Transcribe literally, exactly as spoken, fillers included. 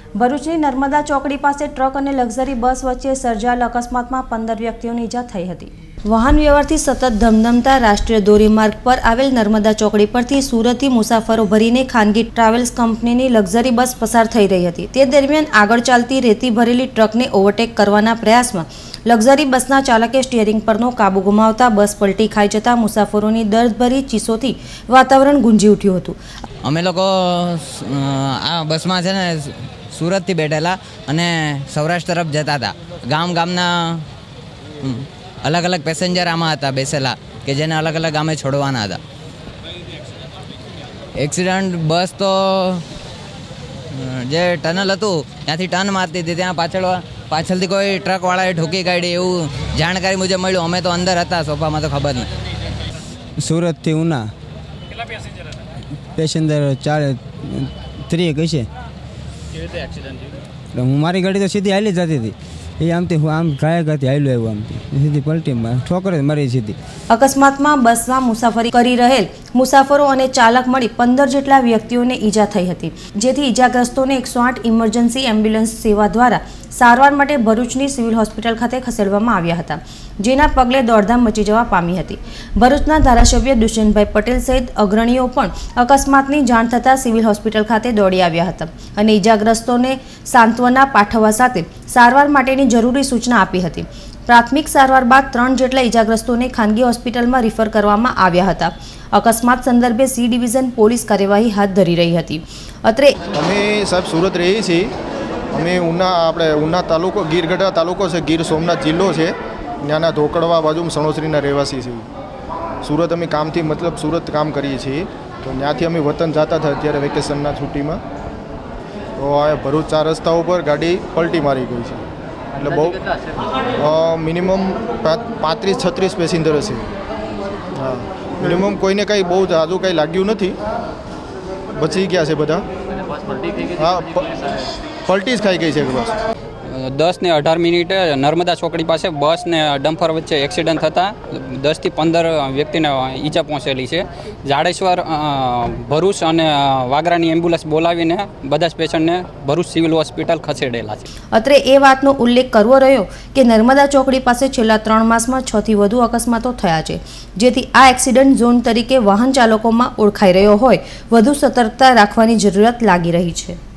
ભરૂચની નર્મદા ચોકડી પાસે ટ્રક અને લક્ઝરી બસ વચ્ચે સર્જાયેલ અકસ્માતમાં પંદર વ્યક્તિઓને ઈજા થઈ હતી। વાહન વ્યવહારથી સતત ધમધમતા રાષ્ટ્રીય ધોરીમાર્ગ પર આવેલ નર્મદા ચોકડી પરથી સુરતથી મુસાફરો ભરીને ખાનગી ટ્રાવેલ્સ કંપનીની લક્ઝરી બસ પસાર થઈ રહી હતી। તે દરમિયાન આગળ ચાલતી રેતી ભરેલી ટ્રકને ઓવરટેક કરવાના પ્રયાસમાં લક્ઝરી બસના ચાલકે સ્ટીયરિંગ પરનો કાબુ ગુમાવતા બસ પલટી ખાઈ જતા મુસાફરોની દર્દભરી ચીસોથી વાતાવરણ ગુંજી ઉઠ્યું હતું। અમે લોકો આ બસમાં છે ને सूरत थी बैठेला अने सौराष्ट्र तरफ जता था। गाम गामना अलग अलग पेसेंजर आमा था बेसेला के जेने अलग अलग गामे छोड़वाना था। एक्सिडेंट बस तो जे टनल हतुं त्यांथी टर्न मारती थी त्यां पाछळ पाछळथी कोई ट्रक वाळाए ठोकी काढी एवुं जाणकारी मुजब मळ्युं। अमे तो अंदर हता सोफामां तो खबर नहीं। सूरत थी उना केटला पेसेंजर हता? पेसेंजर चार थ्री कशे हूँ मारी गाड़ी तो सीधी हाली जाती थी ये आमती आम गाय गति हालो आव्यो आमती सीधी पलटी में ठोकर मरी सीधी। अकस्मातमां बसमां मुसाफरी करी रहेल मुसाफरो अने चालक मळी पंदर जेटला व्यक्तिओने ईजा थई हती, जेथी ईजाग्रस्तोने एक सौ आठ इमरजन्सी एम्ब्युलन्स सेवा द्वारा सारवार माटे भरूचनी सिविल होस्पिटल खाते खसेडवामां आव्या हता, जेना पगले दौड़धाम मची जवा पामी हती। भरूचना धारासभ्य दुष्यंतभाई पटेल सहित अग्रणीओ पण अकस्मातनी जाण थता सिविल होस्पिटल खाते दौड़ी आव्या हता अने ईजाग्रस्तोने सांत्वना पाठववा साथे सारवार माटेनी जरूरी सूचना आपी हती। प्राथमिक सारवार बाद त्रण जेटला ईजाग्रस्तोने खानगी होस्पिટલમાં रिफर करवामां આવ્યા હતા। अकस्मात संदर्भे सी डिविजन पोलीस कार्यवाही हाथ धरी रही हती। अत्रे अमे साहेब सूरत रही छी। अमे उना आपणे उना तालुको गीरगढ़ा तालुको छे, गीर सोमनाथ जिल्लो छे। ત્યાંના ધોકડવા બાજુ સણોસરીના રહેવાસી છીએ। સુરત અમે કામથી मतलब सूरत काम કરીએ છીએ, તો ત્યાંથી અમે વતન જતા હતા અત્યારે વેકેશનના છુટ્ટીમાં। તો આ ભરૂચ ચાર રસ્તાઓ પર ગાડી પલટી મારી ગઈ છે, એટલે બહુ મિનિમમ પાંત્રીસ છત્રીસ પેસેન્જર હશે। હા, મિનિમમ કોઈને કંઈ બહુ જાજુ કંઈ લાગ્યું નથી, બચી ગયા છે બધા। હા, પલટી જ ખાઈ ગઈ છે બસ। दस ने अठार मिनिटे नर्मदा चौकड़ी पास बस ने डम्फर वच्चे एक्सिडेंट थता दस थी पंदर व्यक्ति ने ईजा पहुँचेली है। जाडेश्वर भरूच और वागरानी एम्ब्युलन्स बोलावीने बधा पेशंट ने भरूच सिविल होस्पिटल खसेडेला है। अत्रे ए वातनो उल्लेख करवो रह्यो के नर्मदा चौकड़ी पास छेल्ला त्रण मासमां छ थी वधु अकस्मातो थया छे, जेथी आ एक्सिडेंट झोन तरीके वाहन चालकोमां ओळखाई रह्यो होय वधु सतर्कता राखवानी जरूरत लागी रही है।